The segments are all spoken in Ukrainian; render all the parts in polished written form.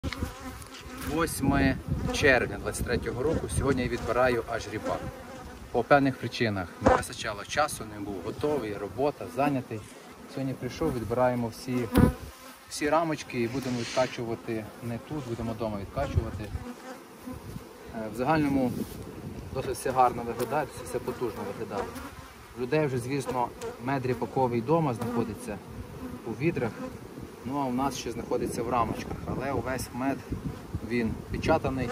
8 червня 2023 року. Сьогодні я відбираю аж ріпак. По певних причинах не вистачало часу, не був готовий, робота, зайнятий. Сьогодні прийшов, відбираємо всі рамочки і будемо відкачувати не тут, будемо вдома відкачувати. В загальному досить все гарно виглядає, все потужно виглядає. У людей вже, звісно, мед ріпаковий вдома знаходиться у відрах, ну а у нас ще знаходиться в рамочках. Але увесь мед, він печатаний,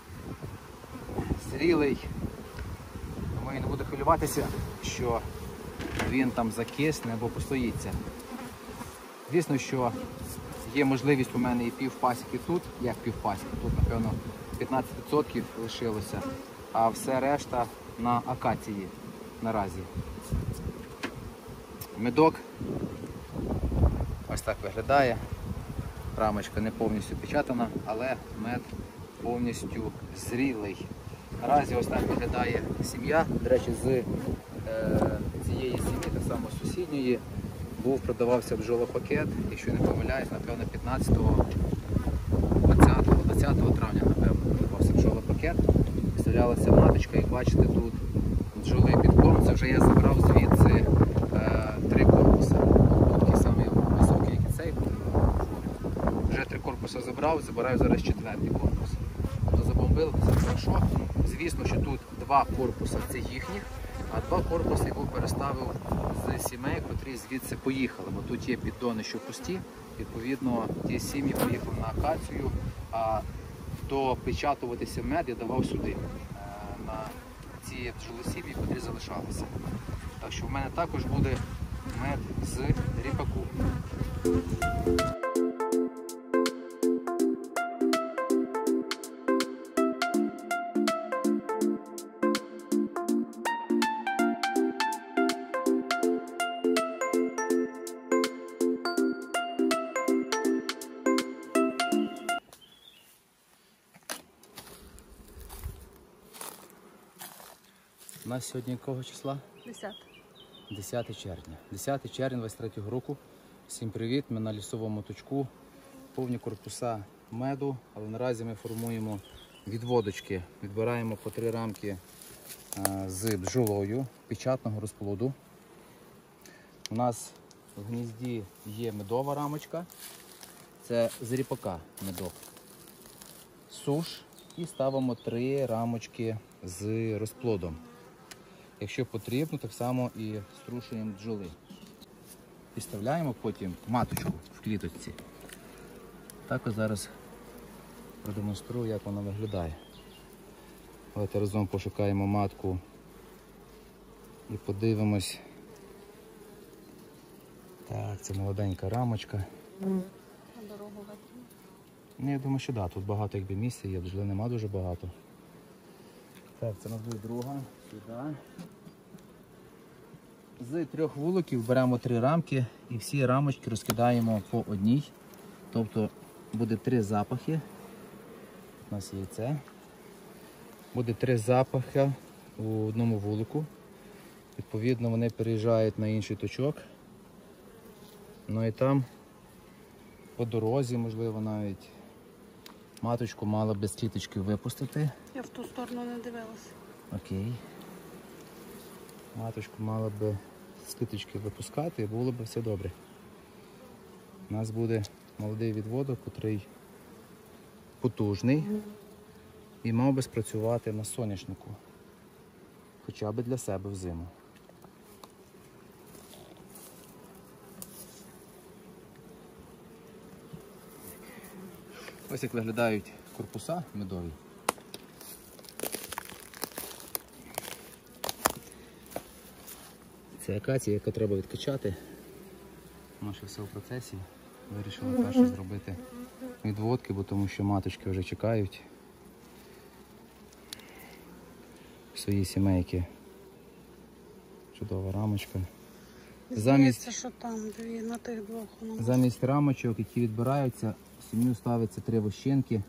зрілий, тому і не буде хвилюватися, що він там закисне або постоїться. Звісно, що є можливість у мене і півпасіки тут, як півпасіки, тут, напевно, 15% лишилося, а все решта на акації наразі. Медок ось так виглядає. Рамочка не повністю печатана, але мед повністю зрілий. Наразі ось так виглядає сім'я. До речі, з цієї сім'ї, так само з сусідньої, продавався бджолопакет, якщо не помиляюсь, напевно, 20 травня, напевно, продавався бджолопакет. Виставлялася маточка, як бачите, тут бджоли під корм. Це вже я забрав звідси 3 корпуси. Такі самі високі, як і цей. Вже 3 корпуси забираю зараз 4-й корпус. Тобто забомбили, це хорошо. Звісно, що тут 2 корпуси це їхніх, а 2 корпуси я переставив з сімей, котрі звідси поїхали. Бо тут є піддони, що пусті, відповідно, ті сім'ї поїхали на акацію, а допечатуватися мед я давав сюди, на ці бджолосім'ї, котрі залишалися. Так що в мене також буде мед з ріпаку. У нас сьогодні якого числа? 10 червня. 10 червня 23 року. Всім привіт, ми на лісовому точку. Повні корпуса меду, але наразі ми формуємо відводочки. Відбираємо по 3 рамки з бджолою печатного розплоду. У нас в гнізді є медова рамочка. Це з ріпака медок. Суш. І ставимо 3 рамочки з розплодом. Якщо потрібно, так само і струшуємо бджоли. Підставляємо потім маточку в кліточці. Так ось зараз продемонструю, як вона виглядає. Давайте разом пошукаємо матку і подивимось. Так, це молоденька рамочка. Дорогу витримати? Ну, я думаю, що так, тут багато якби місця є, бджоли нема дуже багато. Так, це у нас буде друга. Сюди. З 3 вуликів беремо 3 рамки і всі рамочки розкидаємо по одній. Тобто буде 3 запахи. У нас є це. Буде 3 запахи у одному вулику. Відповідно, вони переїжджають на інший точок. Ну і там по дорозі, можливо, навіть маточку мала без кліточки випустити. Я в ту сторону не дивилася. Окей. Маточку мала б з кліточки випускати і було б все добре. У нас буде молодий відводок, який потужний і мав би спрацювати на соняшнику. Хоча б для себе взиму. Ось як виглядають корпуса медові. Це акація, яку треба відкачати. Воно ще все в процесі. Вирішили перше зробити відводки, бо тому що маточки вже чекають свої сімейки. Чудова рамочка. Здається, що там на тих 2. Замість рамочок, які відбираються, в сім'ю ставиться 3 вощинки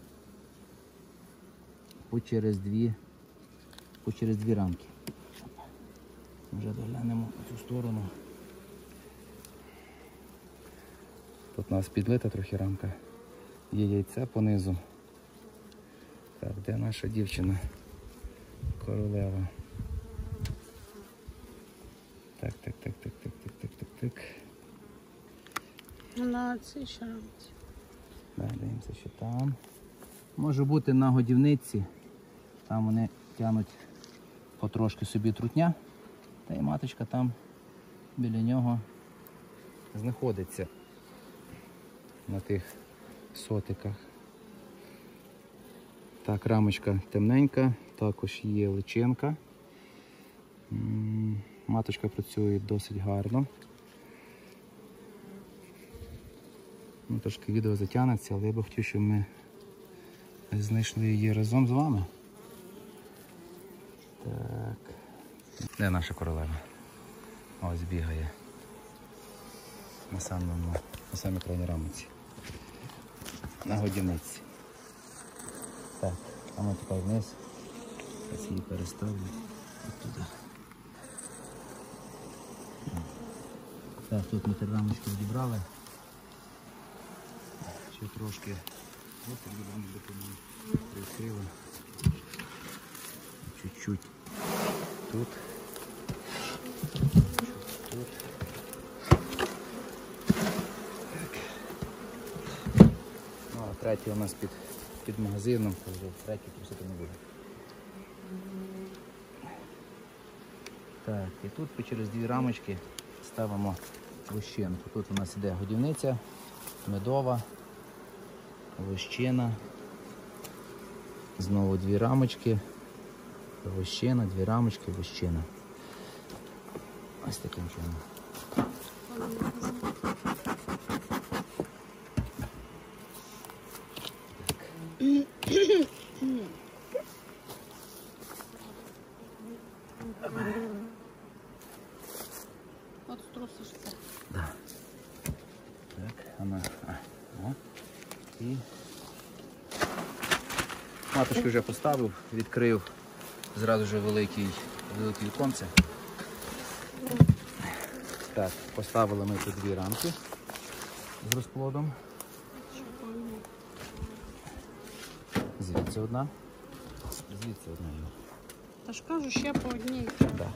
по через 2 рамки. Вже доглянемо цю сторону. Тут у нас підлита трохи рамка. Є яйце понизу. Так, де наша дівчина? Королева. Так. На цій ще рамці. Да, дивимося, що там. Може бути на годівниці. Там вони тягнуть потрошки собі трутня. Та й маточка там біля нього знаходиться на тих сотиках. Так, рамочка темненька, також є личинка. Маточка працює досить гарно. Ну, трошки відео затягнеться, але я би хотів, щоб ми знайшли її разом з вами. Так. Де наша королева? Ось бігає. На самій крайній рамці. На годівниці. Так, а ми тепер вниз. Ось її переставлю. Туди. Так, тут ми 3 рамочки відібрали. Ще трошки. Ось так будемо допомогти. Прикрили. Чуть-чуть. Тут. Тут. Так. Ну, а третій у нас під магазином, то вже третій просити не буде. Так, і тут через 2 рамочки ставимо вощинку. Тут у нас іде годівниця, медова, вощина, знову 2 рамочки, вощина, 2 рамочки, вощина. Ось таким чином. От струсишся. Да. Так, вона. І маточки вже поставив, відкрив зразу ж велике віконце. Так, поставили ми тут 2 рамки з розплодом. Звідси одна, звідси одна. Та ж кажу, ще по одній. Да.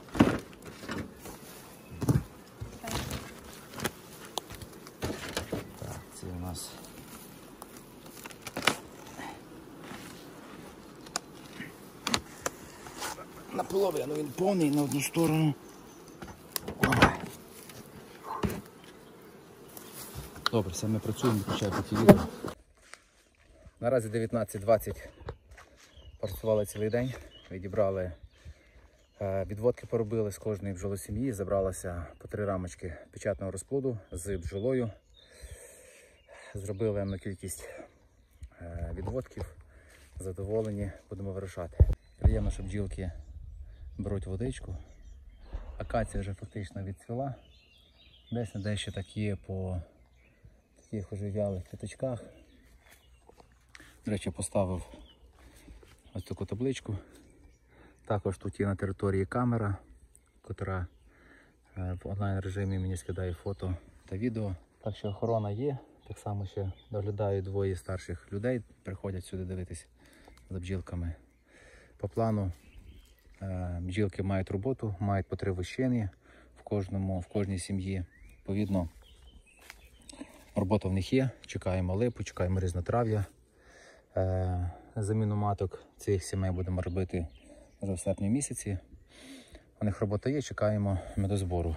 Так, це у нас наполовину він повний на одну сторону. Добре, все, ми працюємо, включаємо ті відео. Наразі 19:20 працювали цілий день, відібрали, відводки поробили з кожної бджолосім'ї, забралося по 3 рамочки печатного розплоду з бджолою. Зробили на кількість відводків, задоволені, будемо вирушати. Приємно, що бджілки беруть водичку. Акація вже фактично відцвіла. Десь на дещо так є по таких уже вялих квіточках. До речі, поставив ось таку табличку. Також тут є на території камера, яка в онлайн режимі мені скидає фото та відео. Так що охорона є. Так само ще доглядають 2 старших людей, приходять сюди дивитись за бджілками. По плану бджілки мають роботу, мають по 3 вощини в кожній сім'ї. Відповідно, робота в них є. Чекаємо липу, чекаємо різнотрав'я. Заміну маток цих сімей будемо робити вже в серпні місяці. У них робота є, чекаємо медозбору.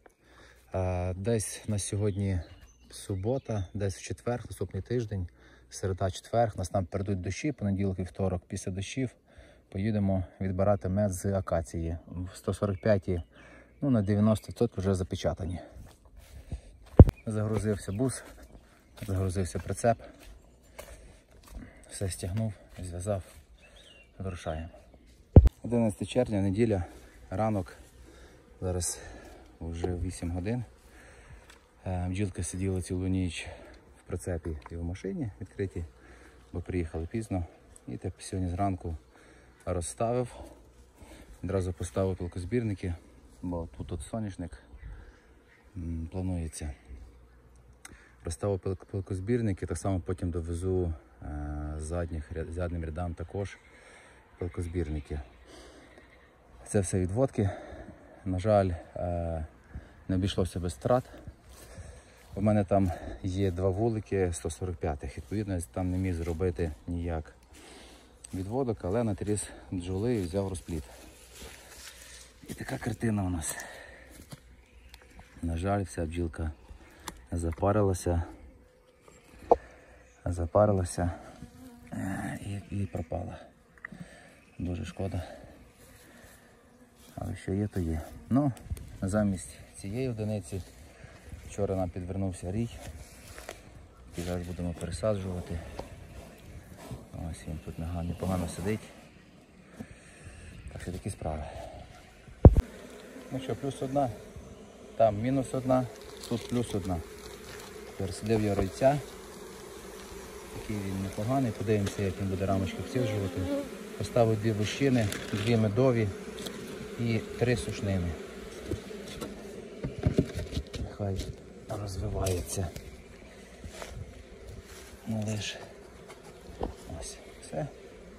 Десь на сьогодні субота, десь в четвер, наступний тиждень, середа-четвер, нас там перейдуть дощі, понеділок і вівторок після дощів поїдемо відбирати мед з акації. В 145-ті, ну на 90% вже запечатані. Загрузився бус, загрузився прицеп, все стягнув, зв'язав, вирушаємо. 11 червня, неділя, ранок, зараз вже 8 годин. Бджілки сиділи цілу ніч в прицепі і в машині відкриті, бо приїхали пізно. І так сьогодні зранку розставив, одразу поставив пілкозбірники, бо тут соняшник планується. Поставив пилкозбірники, так само потім довезу заднім рядам також пилкозбірники. Це все відводки. На жаль, не обійшлося без втрат. У мене там є 2 вулики 145-х, відповідно, я там не міг зробити ніяк відводок, але натріс бджоли і взяв розплід. І така картина у нас. На жаль, вся бджілка запарилася і пропала. Дуже шкода. Але що є, то є. Ну, замість цієї одиниці вчора нам підвернувся рій. І зараз будемо пересаджувати. Ось він тут непогано сидить. Так що такі справи. Ну що, плюс 1, там мінус 1, тут плюс 1. Пересадив я ройця. Такий він непоганий. Подивимося, як він буде рамочки обсіджувати. Поставив 2 вощини, 2 медові і 3 сушнини. Нехай розвивається. Малиш. Ось, все.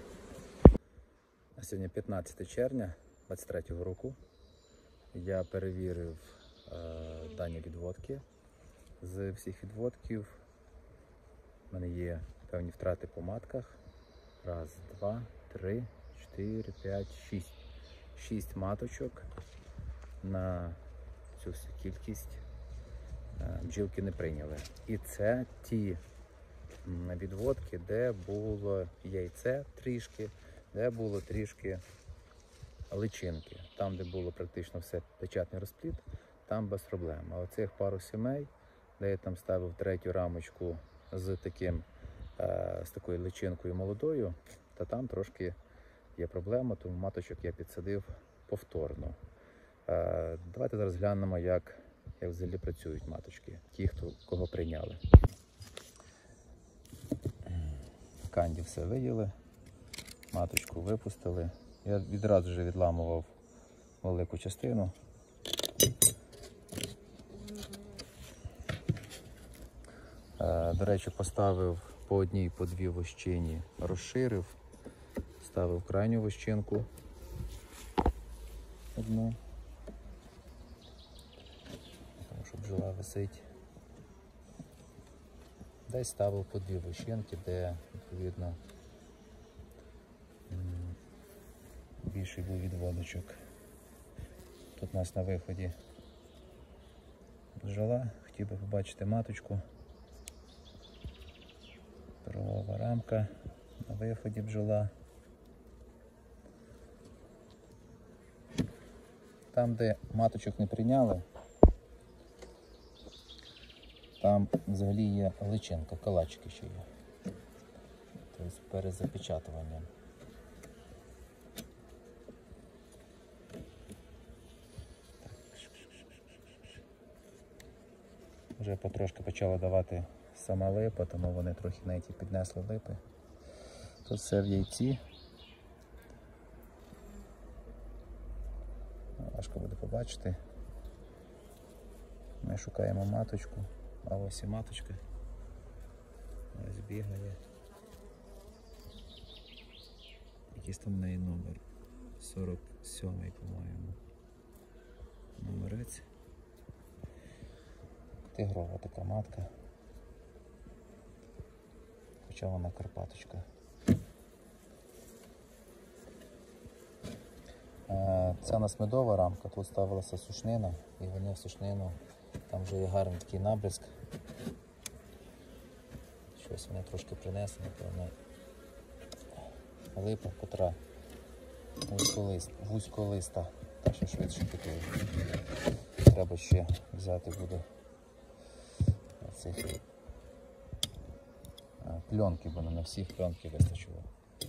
А сьогодні 15 червня 2023 року. Я перевірив дані відводки. З всіх відводків в мене є певні втрати по матках. 1, 2, 3, 4, 5, 6. 6 маточок на цю всю кількість бджілки не прийняли. І це ті відводки, де було яйце трішки, де було трішки личинки. Там, де було практично все печатний розплід, там без проблем. А оцих пару сімей, де я там ставив 3-ю рамочку з такою личинкою молодою, то там трошки є проблема, тому маточок я підсадив повторно. Давайте зараз глянемо, як взагалі працюють маточки, ті, кого прийняли. Канді все виділи, маточку випустили. Я відразу вже відламував велику частину. До речі, поставив по 1, по 2 вощині, розширив, ставив крайню вощинку одну, тому що бджола висить. Десь ставив по 2 вощинки, де, відповідно, більший був відводочок. Тут у нас на виході бджола, хотів би побачити маточку. Перлова рамка, на виході бджола. Там, де маточок не прийняли, там взагалі є личинка, калачики ще є. Тобто перед запечатуванням. Вже потрошки почала давати сама липа, тому вони трохи навіть піднесли липи. Тут все в яйці. Важко буде побачити. Ми шукаємо маточку, а ось і маточка. Ось бігає. Якийсь там в неї номер. 47-й, по-моєму. Номерець. Тигрова така матка. Хоча вона карпаточка. Це у нас медова рамка, тут ставилася сушнина, і вони в сушнину, там вже є гарний такий набризк. Щось вони трошки принесли, напевно. Липа, котра вузьколиста, та що швидше пікує. Треба ще взяти буде цих пленки, бо на всіх пленки вистачило.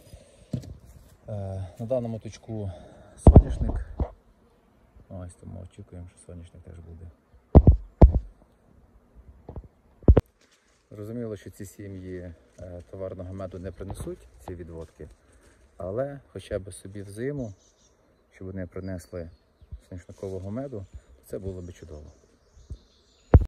На даному точку соняшник. Ось тому очікуємо, що соняшник теж буде. Зрозуміло, що ці сім'ї товарного меду не принесуть, ці відводки, але хоча б собі в зиму, щоб вони принесли соняшникового меду, це було б чудово.